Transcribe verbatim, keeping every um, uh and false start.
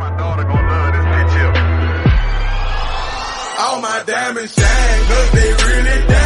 My daughter gon' love this bitch here. All my diamonds shine, cause they really diamond.